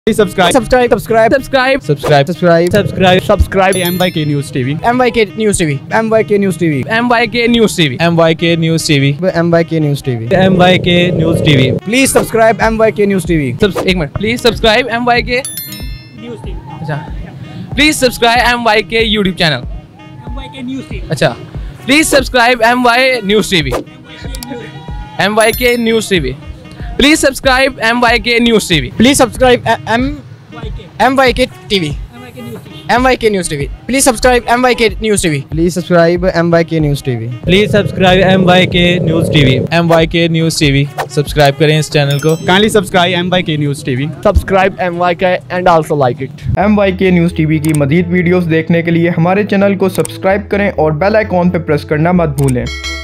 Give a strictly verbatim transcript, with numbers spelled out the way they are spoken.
Please subscribe, subscribe, subscribe, subscribe, subscribe, subscribe, subscribe, subscribe M Y K News T V. M Y K News T V, M Y K News T V, M Y K News T V, M Y K News T V, M Y K News T V, M Y K News T V. Please subscribe M Y K News T V. Subs एक minute please subscribe M Y K News T V. अच्छा please subscribe M Y K YouTube channel M Y K News T V. अच्छा please subscribe M Y News T V. M Y K News T V. Please subscribe M Y K News T V. Please subscribe M M Y K T V. M Y K News T V. Please subscribe M Y K News T V. Please subscribe M Y K News T V. Please subscribe M Y K News T V. M Y K News T V. Subscribe करें इस channel को. Kindly subscribe M Y K News T V. Subscribe M Y K and also like it. M Y K News T V की मज़ीद videos देखने के लिए हमारे channel को सब्सक्राइब करें और बेल आइकॉन पर प्रेस करना मत भूलें.